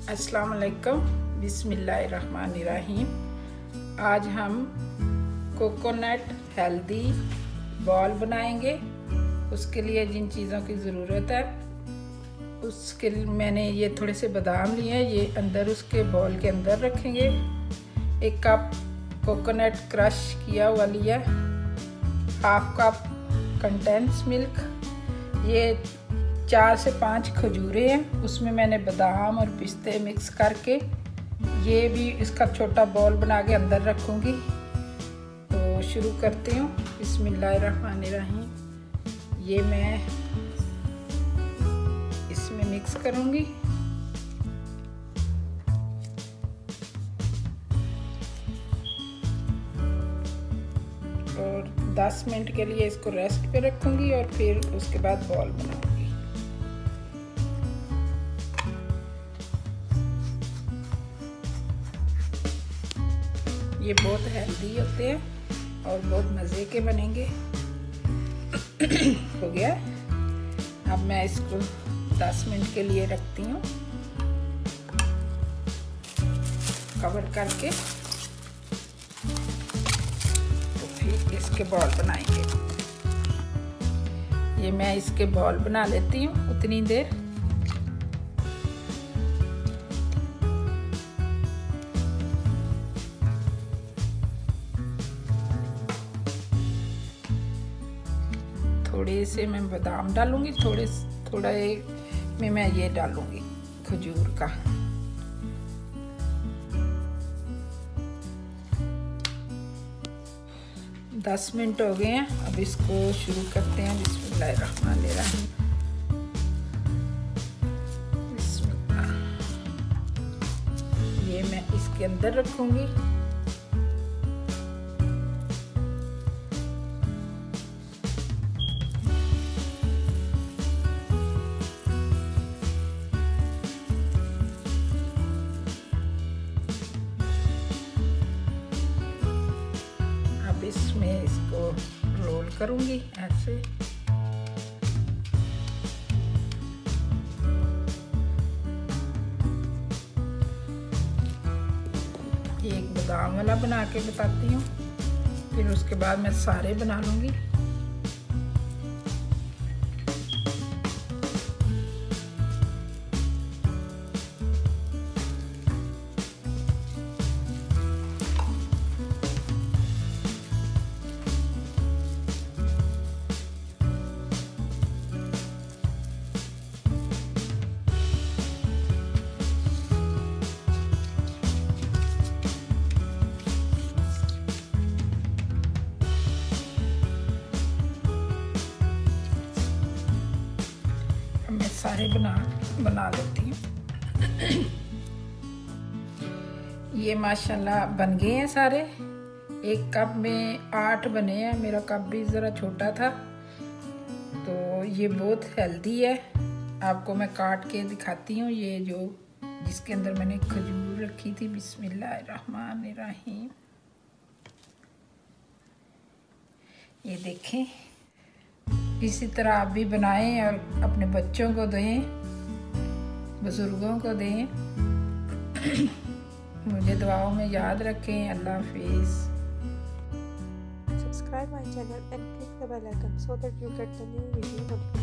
अस्सलाम वालेकुम, बिस्मिल्लाहिर्रहमानिर्रहीम। आज हम कोकोनट हेल्दी बॉल बनाएंगे। उसके लिए जिन चीज़ों की ज़रूरत है उसके लिए मैंने ये थोड़े से बादाम लिए हैं, ये अंदर उसके बॉल के अंदर रखेंगे। 1 कप कोकोनट क्रश किया हुआ लिया, 1/2 कप कंडेंस मिल्क, ये 4 से 5 खजूरें हैं, उसमें मैंने बादाम और पिस्ते मिक्स करके ये भी इसका छोटा बॉल बना के अंदर रखूँगी। तो शुरू करती हूँ। बिस्मिल्लाहिर्रहमानिर्रहीम। ये मैं इसमें मिक्स करूँगी। और 10 मिनट के लिए इसको रेस्ट पे रखूँगी और फिर उसके बाद बॉल बनाऊँगी। ये बहुत हेल्दी होते हैं और बहुत मज़े के बनेंगे। हो गया। अब मैं इसको 10 मिनट के लिए रखती हूँ कवर करके, तो फिर इसके बॉल बनाएंगे। ये मैं इसके बॉल बना लेती हूँ उतनी देर। थोड़े से मैं बादाम डालूंगी, थोड़ा में मैं ये डालूंगी खजूर का। दस मिनट हो गए हैं, अब इसको शुरू करते हैं। बिस्मिल्लाहिर्रहमानिर्रहीम। बिस्मिल्लाह। ये मैं इसके अंदर रखूंगी। इसमें इसको रोल करूंगी ऐसे। ये एक बादाम वाला बना के बताती हूँ, फिर उसके बाद मैं सारे बना लूंगी। मैं सारे बना लेती हूँ। ये माशाल्लाह बन गए हैं सारे। 1 कप में 8 बने हैं, मेरा कप भी ज़रा छोटा था। तो ये बहुत हेल्दी है। आपको मैं काट के दिखाती हूँ। ये जो जिसके अंदर मैंने खजूर रखी थी। बिस्मिल्लाहिर्रहमानिर्रहीम। ये देखें, इसी तरह आप भी बनाएं और अपने बच्चों को दें, बुजुर्गों को दें। मुझे दुआओं में याद रखें। अल्लाह हाफिज़। Subscribe my channel and click the bell icon so that you get the new video notification.